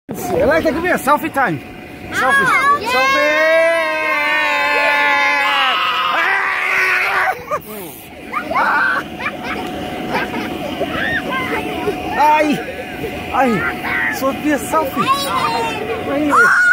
Like, come here, selfie time. Selfie. Yeah. Selfie. Ai, ai, Sofia, selfie. Aí.